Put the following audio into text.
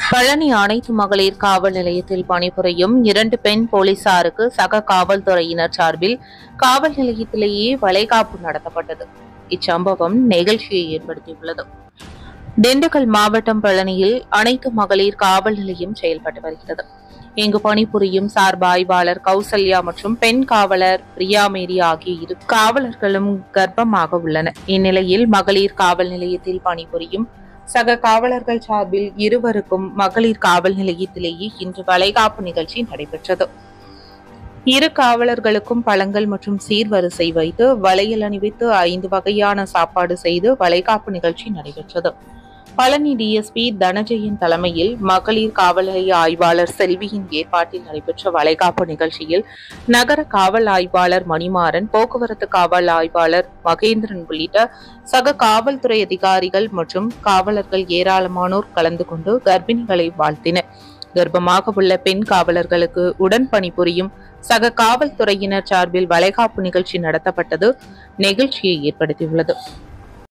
பழனி அனைத்து மகளிர் காவல் நிலையத்தில் பணிபுரியும் 2 பெண் போலீசாருக்கு சக காவல்துறையினர் சார்பில் காவல் நிலையத்திலேயே வளைகாப்பு நடத்தப்பட்டது. இச்சம்பவம் நெகிழ்ச்சியை ஏற்படுத்தியுள்ளது. திண்டுக்கல் மாவட்டம் பழனியில் அனைத்து மகளிர் காவல் நிலையம் செயல்பட்டு வருகிறது. இங்கு பணிபுரியும் சார்பு ஆய்வாளர் கௌசல்யா மற்றும் பெண் காவலர் பிரியா மேரி ஆகிய 2 காவலர்களும் கர்ப்பமாக உள்ளனர். இந்நிலையில் மகளிர் காவல் நிலையத்தில் பணிபுரியும் சக காவலர்கள் சார்பில் இருவருக்கும் மகளிர் காவல் நிலையத்திலேயே இன்று வளைகாப்பு நிகழ்ச்சி நடைபெற்றது. 2 காவலர்களுக்கும் பழங்கள் மற்றும் சீர்வரிசை வைத்து வளையல் அணிவித்து 5 வகையான சாப்பாடு செய்து வளைகாப்பு நிகழ்ச்சி நடைபெற்றது. பழனி டிஎஸ்பி தனஜயன் தலைமையில் மகளிர் காவல் நிலைய ஆய்வாளர் செல்வியின் ஏற்பாட்டில் நடைபெற்ற வளைகாப்பு நிகழ்ச்சியில் நகர காவல் ஆய்வாளர் மணிமாறன், போக்குவரத்து காவல் ஆய்வாளர் மகேந்திரன் உள்ளிட்ட சக காவல்துறை அதிகாரிகள் மற்றும் காவலர்கள் ஏராளமானோர் கலந்து கொண்டு கர்ப்பிணிகளை வாழ்த்தினர். கர்ப்பமாக உள்ள பெண் காவலர்களுக்கு உடன் பணிபுரியும் சக காவல்துறையினர் சார்பில் வளைகாப்பு நிகழ்ச்சி நடத்தப்பட்டது நெகிழ்ச்சியை ஏற்படுத்தியுள்ளது.